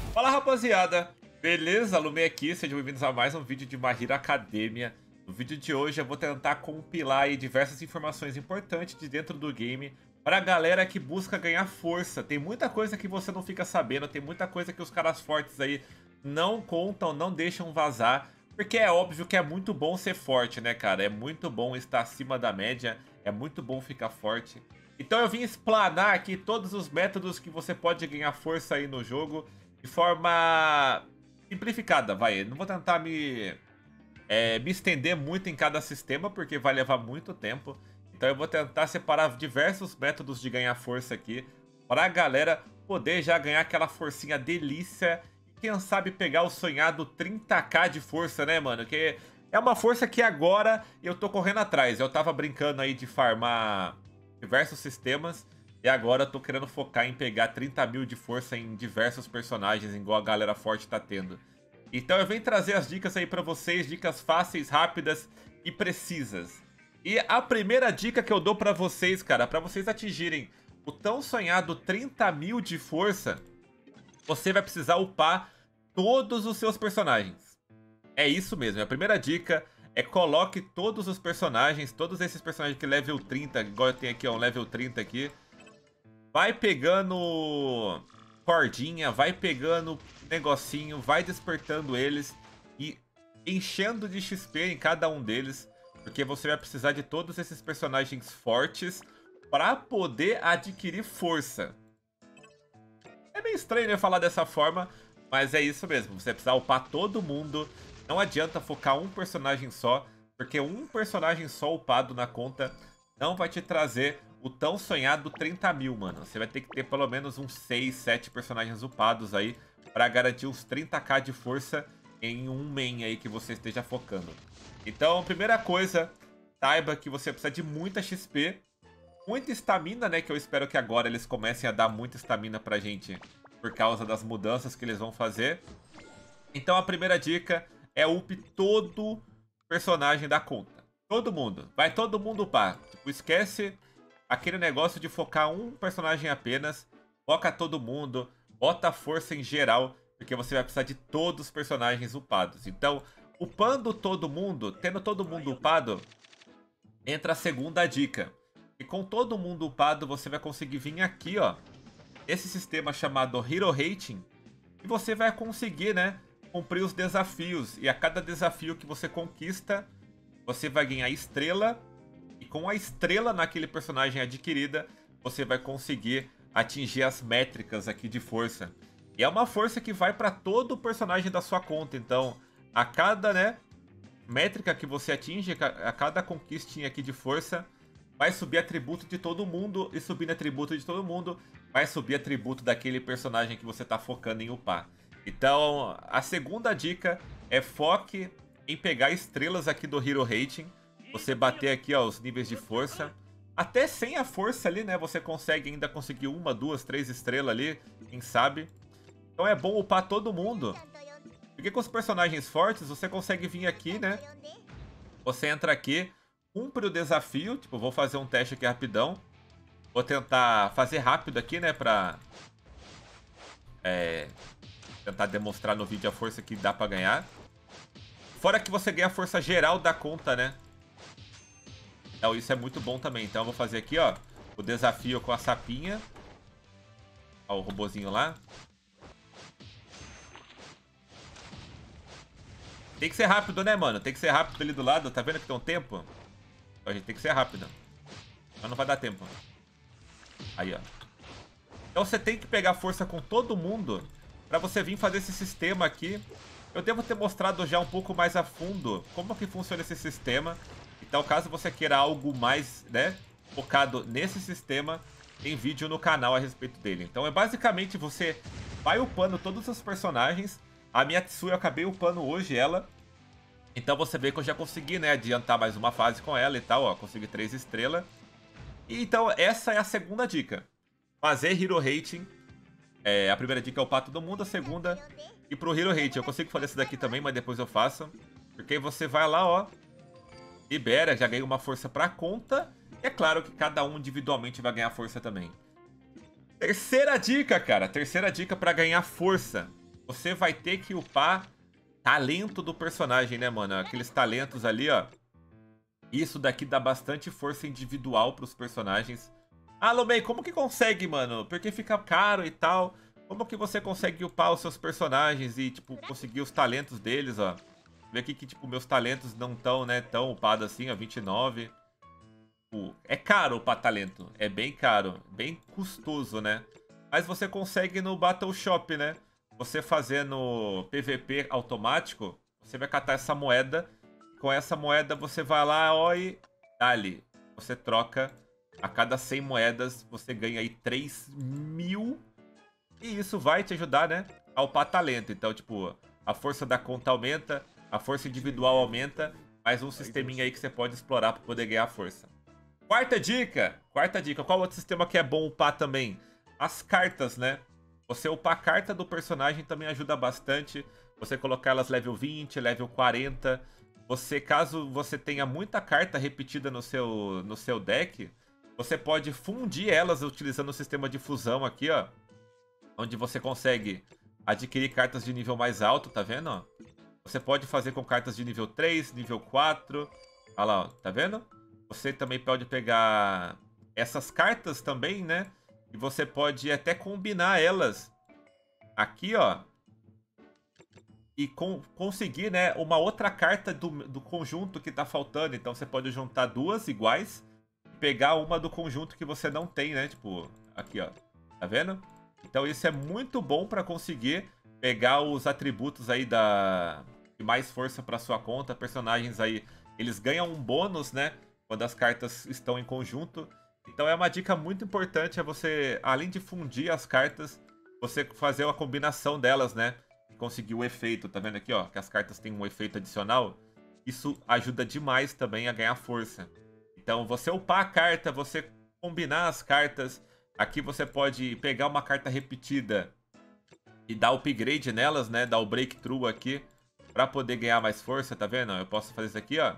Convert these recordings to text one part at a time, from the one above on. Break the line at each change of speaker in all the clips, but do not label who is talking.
Fala rapaziada, beleza? Lumei aqui, sejam bem-vindos a mais um vídeo de My Hero Academia. No vídeo de hoje eu vou tentar compilar aí diversas informações importantes de dentro do game para a galera que busca ganhar força. Tem muita coisa que você não fica sabendo, tem muita coisa que os caras fortes aí não contam, não deixam vazar. Porque é óbvio que é muito bom ser forte, né, cara? É muito bom estar acima da média, é muito bom ficar forte. Então eu vim explanar aqui todos os métodos que você pode ganhar força aí no jogo de forma simplificada, vai. Não vou tentar me estender muito em cada sistema, porque vai levar muito tempo. Então eu vou tentar separar diversos métodos de ganhar força aqui, para a galera poder já ganhar aquela forcinha delícia. E quem sabe pegar o sonhado 30k de força, né, mano? Que é uma força que agora eu tô correndo atrás. Eu tava brincando aí de farmar diversos sistemas. E agora eu tô querendo focar em pegar 30 mil de força em diversos personagens, igual a galera forte tá tendo. Então eu venho trazer as dicas aí pra vocês, dicas fáceis, rápidas e precisas. E a primeira dica que eu dou pra vocês, cara, pra vocês atingirem o tão sonhado 30 mil de força, você vai precisar upar todos os seus personagens. É isso mesmo, a primeira dica é coloque todos os personagens, todos esses personagens que level 30, igual eu tenho aqui, ó, um level 30 aqui. Vai pegando cordinha, vai pegando negocinho, vai despertando eles e enchendo de XP em cada um deles, porque você vai precisar de todos esses personagens fortes para poder adquirir força. É meio estranho, né, falar dessa forma, mas é isso mesmo. Você precisa upar todo mundo. Não adianta focar um personagem só, porque um personagem só upado na conta não vai te trazer o tão sonhado 30 mil, mano. Você vai ter que ter pelo menos uns 6, 7 personagens upados aí para garantir uns 30k de força em um main aí que você esteja focando. Então, primeira coisa, saiba que você precisa de muita XP, muita estamina, né? Que eu espero que agora eles comecem a dar muita estamina pra gente por causa das mudanças que eles vão fazer. Então, a primeira dica é up todo personagem da conta. Todo mundo. Vai todo mundo upar. Tipo, esquece aquele negócio de focar um personagem apenas. Foca todo mundo. Bota força em geral. Porque você vai precisar de todos os personagens upados. Então, upando todo mundo, tendo todo mundo upado, entra a segunda dica. E com todo mundo upado, você vai conseguir vir aqui, ó. Esse sistema chamado Hero Rating. E você vai conseguir, né, cumprir os desafios. E a cada desafio que você conquista, você vai ganhar estrela. E com a estrela naquele personagem adquirida, você vai conseguir atingir as métricas aqui de força. E é uma força que vai para todo o personagem da sua conta. Então, a cada, né, métrica que você atinge, a cada conquistinha aqui de força, vai subir atributo de todo mundo. E subindo atributo de todo mundo, vai subir atributo daquele personagem que você está focando em upar. Então, a segunda dica é foque em pegar estrelas aqui do Hero Rating. Você bater aqui, ó, os níveis de força. Até sem a força ali, né, você consegue ainda conseguir 1, 2, 3 estrelas ali, quem sabe. Então é bom upar todo mundo. Porque com os personagens fortes, você consegue vir aqui, né? Você entra aqui, cumpre o desafio. Tipo, vou fazer um teste aqui rapidão. Vou tentar fazer rápido aqui, né? Pra tentar demonstrar no vídeo a força que dá pra ganhar. Fora que você ganha a força geral da conta, né? Então isso é muito bom também. Então eu vou fazer aqui, ó, o desafio com a sapinha. Ó, o robozinho lá. Tem que ser rápido, né, mano? Tem que ser rápido ali do lado. Tá vendo que tem um tempo? Então, a gente tem que ser rápido. Mas não vai dar tempo. Aí, ó. Então você tem que pegar força com todo mundo pra você vir fazer esse sistema aqui. Eu devo ter mostrado já um pouco mais a fundo como que funciona esse sistema. Então, caso você queira algo mais, né, focado nesse sistema, tem vídeo no canal a respeito dele. Então, é basicamente você vai upando todos os personagens. A minha Tsui eu acabei upando hoje ela. Então, você vê que eu já consegui, né, adiantar mais uma fase com ela e tal, ó. Consegui 3 estrelas. E, então, essa é a segunda dica. Fazer Hero Rating. A primeira dica é upar todo mundo, a segunda ir pro Hero Rating. Eu consigo fazer essa daqui também, mas depois eu faço. Porque aí você vai lá, ó. Libera, já ganha uma força pra conta. E é claro que cada um individualmente vai ganhar força também. Terceira dica, cara. Terceira dica pra ganhar força. você vai ter que upar talento do personagem, né, mano? Aqueles talentos ali, ó. Isso daqui dá bastante força individual pros personagens. Ah, Lumei, como que consegue, mano? Porque fica caro e tal. Como que você consegue upar os seus personagens e, tipo, conseguir os talentos deles, ó? Vê aqui que, tipo, meus talentos não tão, né, tão upados assim, ó, 29. Tipo, é caro upar talento. É bem caro. Bem custoso, né? Mas você consegue no Battle Shop, né? Você fazendo PVP automático, você vai catar essa moeda. Com essa moeda você vai lá, ó, e dali. Você troca. A cada 100 moedas você ganha aí 3.000. E isso vai te ajudar, né? A upar talento. Então, tipo, a força da conta aumenta, a força individual aumenta. Mais um sisteminha aí que você pode explorar para poder ganhar força. Quarta dica. Qual outro sistema que é bom upar também? As cartas, né? Você upar a carta do personagem também ajuda bastante. Você colocar elas level 20, level 40. Você, caso você tenha muita carta repetida no seu deck, você pode fundir elas utilizando o sistema de fusão aqui, ó. Onde você consegue adquirir cartas de nível mais alto, tá vendo? Ó? Você pode fazer com cartas de nível 3, nível 4. Olha lá, ó, tá vendo? Você também pode pegar essas cartas também, né? E você pode até combinar elas aqui, ó. E conseguir, né, uma outra carta do conjunto que tá faltando. Então você pode juntar duas iguais e pegar uma do conjunto que você não tem, né? Tipo, aqui, ó. Tá vendo? Então isso é muito bom pra conseguir pegar os atributos aí de mais força pra sua conta. Personagens aí, eles ganham um bônus, né? Quando as cartas estão em conjunto. Então é uma dica muito importante, é você, além de fundir as cartas, você fazer uma combinação delas, né? Conseguir o efeito, tá vendo aqui, ó? Que as cartas têm um efeito adicional. Isso ajuda demais também a ganhar força. Então, você upar a carta, você combinar as cartas. Aqui você pode pegar uma carta repetida e dar upgrade nelas, né? Dar o breakthrough aqui pra poder ganhar mais força, tá vendo? Eu posso fazer isso aqui, ó.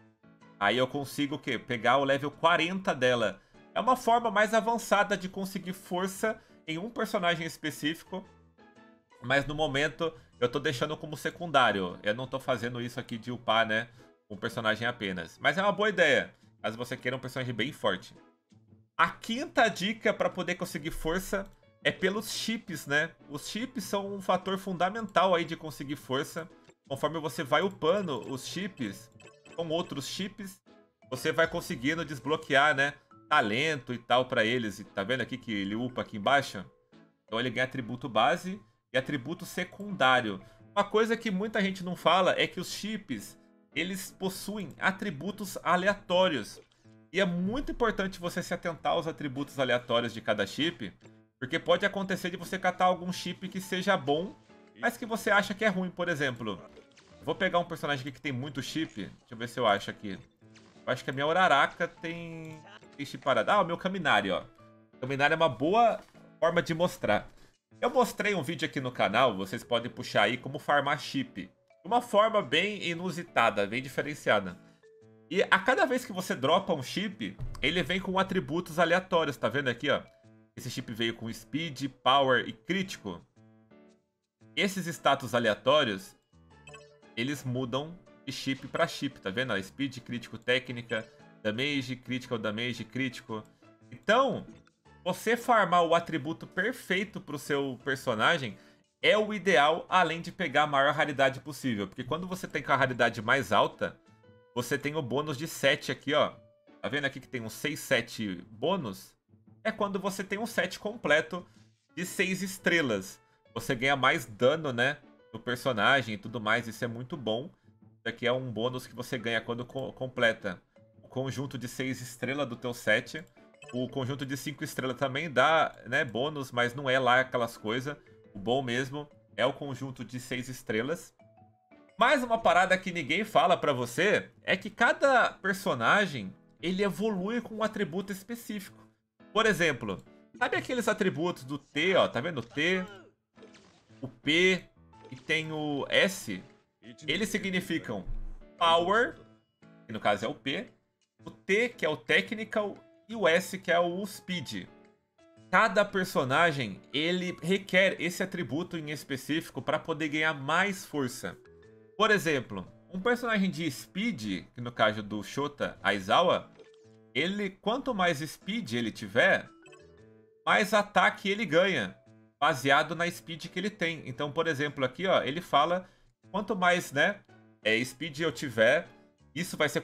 Aí eu consigo o quê? Pegar o level 40 dela. É uma forma mais avançada de conseguir força em um personagem específico. Mas no momento eu tô deixando como secundário. Eu não tô fazendo isso aqui de upar, né? Um personagem apenas. Mas é uma boa ideia. Caso você queira um personagem bem forte. A quinta dica para poder conseguir força é pelos chips, né? Os chips são um fator fundamental aí de conseguir força. Conforme você vai upando os chips com outros chips, você vai conseguindo desbloquear, né? Talento e tal para eles. Tá vendo aqui que ele upa aqui embaixo? Então ele ganha atributo base e atributo secundário. Uma coisa que muita gente não fala é que os chips, eles possuem atributos aleatórios. E é muito importante você se atentar aos atributos aleatórios de cada chip, porque pode acontecer de você catar algum chip que seja bom, mas que você acha que é ruim. Por exemplo, vou pegar um personagem aqui que tem muito chip. Deixa eu ver se eu acho aqui. Eu acho que a minha Uraraka tem chip parado. Ah, o meu Kaminari, ó. O Kaminari é uma boa forma de mostrar. Eu mostrei um vídeo aqui no canal, vocês podem puxar aí como farmar chip. De uma forma bem inusitada, bem diferenciada. E a cada vez que você dropa um chip, ele vem com atributos aleatórios, tá vendo aqui, ó? Esse chip veio com Speed, Power e Crítico. Esses status aleatórios, eles mudam de chip pra chip, tá vendo? Speed, Crítico, Técnica, Damage, Critical Damage, Crítico. Então, você farmar o atributo perfeito pro seu personagem é o ideal, além de pegar a maior raridade possível. Porque quando você tem com a raridade mais alta, você tem o bônus de 7 aqui, ó. Tá vendo aqui que tem um 6, 7 bônus? É quando você tem um set completo de 6 estrelas. Você ganha mais dano, né, no personagem e tudo mais. Isso é muito bom. Isso aqui é um bônus que você ganha quando completa o conjunto de 6 estrelas do teu set. O conjunto de 5 estrelas também dá, né, bônus, mas não é lá aquelas coisas. O bom mesmo é o conjunto de 6 estrelas. Mais uma parada que ninguém fala pra você é que cada personagem, ele evolui com um atributo específico. Por exemplo, sabe aqueles atributos do T, ó, tá vendo? O T, o P e tem o S. Eles significam Power, que no caso é o P, o T, que é o Technical, e o S, que é o Speed. cada personagem, ele requer esse atributo em específico para poder ganhar mais força. Por exemplo, um personagem de Speed, que no caso do Shota Aizawa, ele, quanto mais Speed ele tiver, mais ataque ele ganha, baseado na Speed que ele tem. Então, por exemplo, aqui, ó, ele fala, quanto mais, né, Speed eu tiver, isso vai ser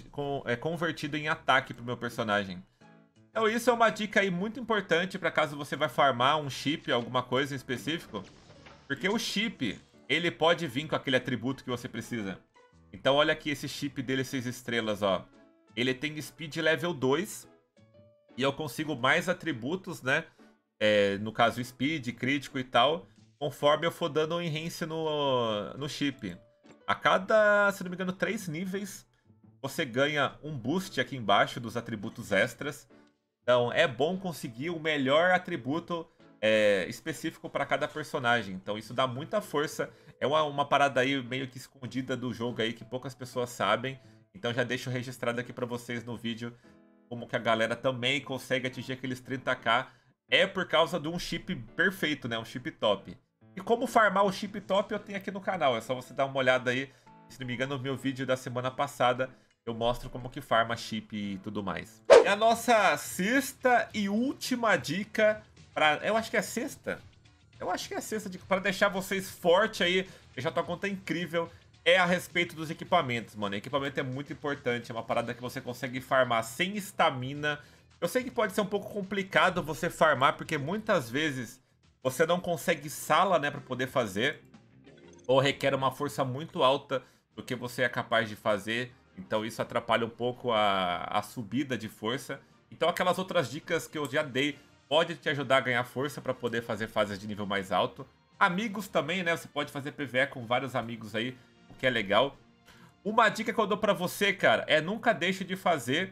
convertido em ataque pro meu personagem. Então isso é uma dica aí muito importante para caso você vai farmar um chip, alguma coisa em específico. Porque o chip, ele pode vir com aquele atributo que você precisa. Então olha aqui esse chip dele 6 estrelas, ó. Ele tem Speed level 2. E eu consigo mais atributos, né? No caso Speed, crítico e tal. Conforme eu for dando um enhance no chip. A cada, se não me engano, 3 níveis, você ganha um boost aqui embaixo dos atributos extras. Então é bom conseguir o melhor atributo específico para cada personagem. Então isso dá muita força. É uma parada aí meio que escondida do jogo aí que poucas pessoas sabem. Então já deixo registrado aqui para vocês no vídeo como que a galera também consegue atingir aqueles 30k. É por causa de um chip perfeito, né? Um chip top. E como farmar o chip top eu tenho aqui no canal. É só você dar uma olhada aí. Se não me engano, no meu vídeo da semana passada eu mostro como que farma chip e tudo mais. E a nossa sexta e última dica para, eu acho que é a sexta. Eu acho que é a sexta dica para deixar vocês forte aí, deixar tua conta incrível, é a respeito dos equipamentos, mano. Equipamento é muito importante, é uma parada que você consegue farmar sem estamina. Eu sei que pode ser um pouco complicado você farmar, porque muitas vezes você não consegue sala, né, para poder fazer, ou requer uma força muito alta do que você é capaz de fazer. Então isso atrapalha um pouco a subida de força. Então aquelas outras dicas que eu já dei pode te ajudar a ganhar força para poder fazer fases de nível mais alto. Amigos também, né? Você pode fazer PvE com vários amigos aí, o que é legal. Uma dica que eu dou para você, cara, é nunca deixe de fazer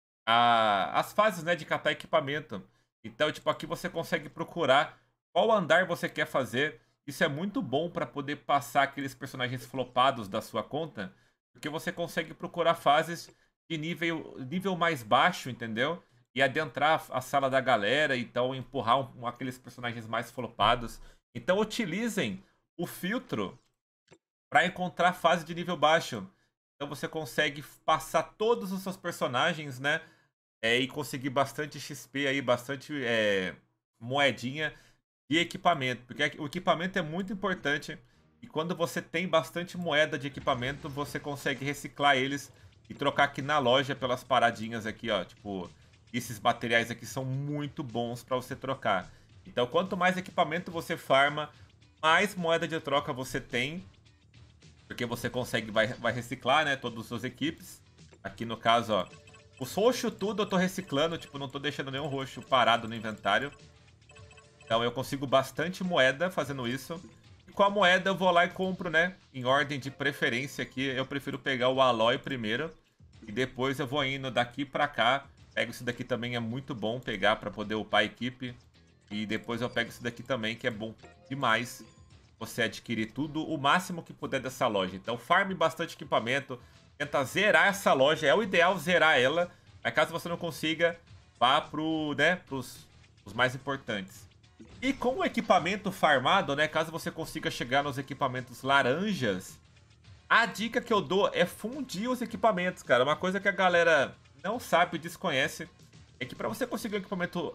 as fases, né, de catar equipamento. Então, tipo, aqui você consegue procurar qual andar você quer fazer. Isso é muito bom para poder passar aqueles personagens flopados da sua conta. Porque você consegue procurar fases de nível mais baixo, entendeu? E adentrar a sala da galera, então empurrar aqueles personagens mais flopados. Então utilizem o filtro para encontrar fase de nível baixo. Então você consegue passar todos os seus personagens, né? E conseguir bastante XP aí, bastante moedinha de equipamento. Porque o equipamento é muito importante. E quando você tem bastante moeda de equipamento, você consegue reciclar eles e trocar aqui na loja pelas paradinhas aqui, ó. Tipo, esses materiais aqui são muito bons para você trocar. Então, quanto mais equipamento você farma, mais moeda de troca você tem. Porque você consegue, vai reciclar, né, todos os seus equipes. Aqui no caso, ó, os roxos tudo eu tô reciclando, tipo, não tô deixando nenhum roxo parado no inventário. Então eu consigo bastante moeda fazendo isso. E com a moeda eu vou lá e compro, né? Em ordem de preferência aqui, eu prefiro pegar o Aloy primeiro. E depois eu vou indo daqui pra cá. Pego isso daqui também, é muito bom pegar pra poder upar a equipe. E depois eu pego isso daqui também, que é bom demais você adquirir tudo, o máximo que puder dessa loja. Então farme bastante equipamento, tenta zerar essa loja. É o ideal zerar ela, mas caso você não consiga, vá pros mais importantes. E com o equipamento farmado, né, caso você consiga chegar nos equipamentos laranjas, a dica que eu dou é fundir os equipamentos, cara. Uma coisa que a galera não sabe e desconhece é que para você conseguir um equipamento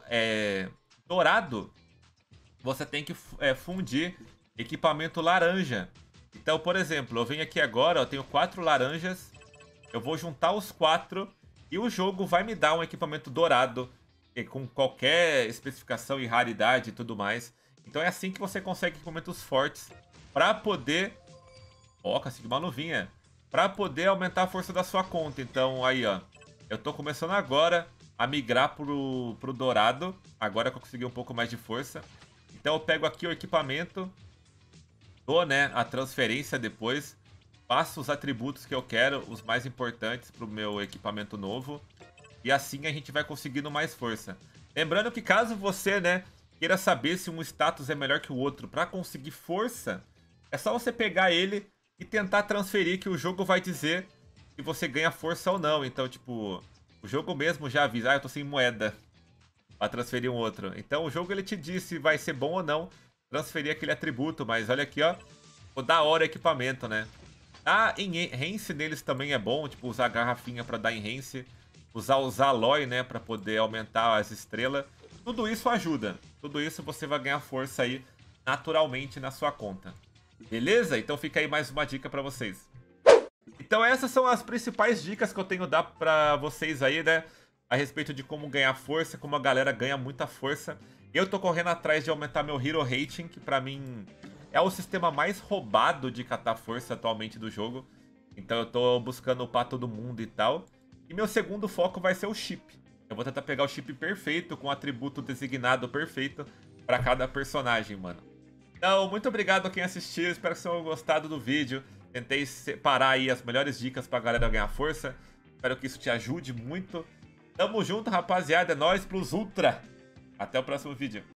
dourado, você tem que fundir equipamento laranja. Então, por exemplo, eu venho aqui agora, eu tenho 4 laranjas, eu vou juntar os 4 e o jogo vai me dar um equipamento dourado com qualquer especificação e raridade e tudo mais. Então é assim que você consegue equipamentos fortes para poder... Ó, consegui uma luvinha. Para poder aumentar a força da sua conta. Então aí, ó, eu tô começando agora a migrar pro dourado. Agora que eu consegui um pouco mais de força. Então eu pego aqui o equipamento, dou, né, a transferência depois, passo os atributos que eu quero, os mais importantes pro meu equipamento novo. E assim a gente vai conseguindo mais força. Lembrando que caso você, né, queira saber se um status é melhor que o outro para conseguir força, é só você pegar ele e tentar transferir, que o jogo vai dizer se você ganha força ou não. Então, tipo, o jogo mesmo já avisa, eu tô sem moeda. pra transferir um outro. Então o jogo ele te diz se vai ser bom ou não transferir aquele atributo, mas olha aqui, ó. Ficou da hora o equipamento, né? A enhance neles também é bom, tipo, usar a garrafinha pra dar enhance, usar os alloy, né, pra poder aumentar as estrelas. Tudo isso ajuda. Tudo isso você vai ganhar força aí naturalmente na sua conta. Beleza? Então fica aí mais uma dica pra vocês. Então essas são as principais dicas que eu tenho a dar pra vocês aí, né? A respeito de como ganhar força, como a galera ganha muita força. Eu tô correndo atrás de aumentar meu Hero Rating, que pra mim é o sistema mais roubado de catar força atualmente do jogo. Então eu tô buscando upar todo mundo e tal. E meu segundo foco vai ser o chip. Eu vou tentar pegar o chip perfeito, com o atributo designado perfeito pra cada personagem, mano. Então, muito obrigado a quem assistiu, espero que vocês tenham gostado do vídeo. Tentei separar aí as melhores dicas pra galera ganhar força. Espero que isso te ajude muito. Tamo junto, rapaziada. É nóis plus ultra. Até o próximo vídeo.